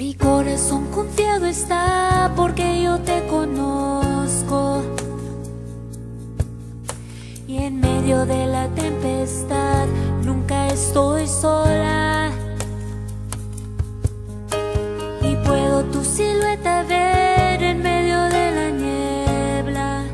Mi corazón confiado está porque yo te conozco, y en medio de la tempestad nunca estoy sola, y puedo tu silueta ver en medio de la niebla.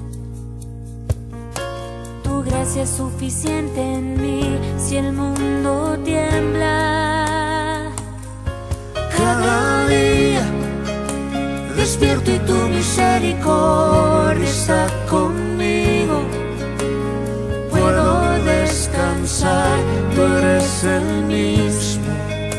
Tu gracia es suficiente en mí si el mundo tiembla. Cada día despierto y tu misericordia está conmigo. Puedo descansar, tú eres el mismo.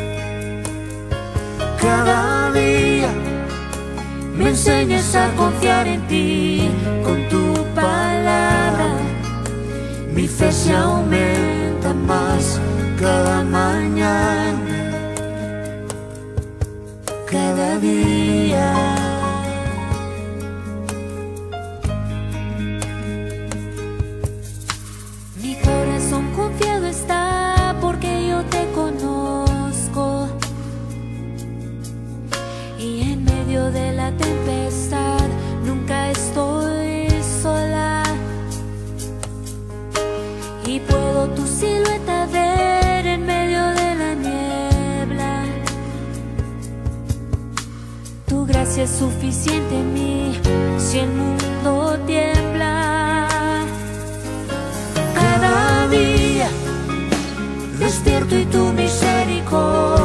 Cada día me enseñas a confiar en ti con tu palabra. Mi fe se aumenta más cada mañana, cada día. Mi corazón confiado está porque yo te conozco, y en medio de la tempestad nunca estoy sola, y puedo tu silueta ver en medio de la niebla. Tu gracia es suficiente en mí si el mundo tiembla. Cada día despierto y tu misericordia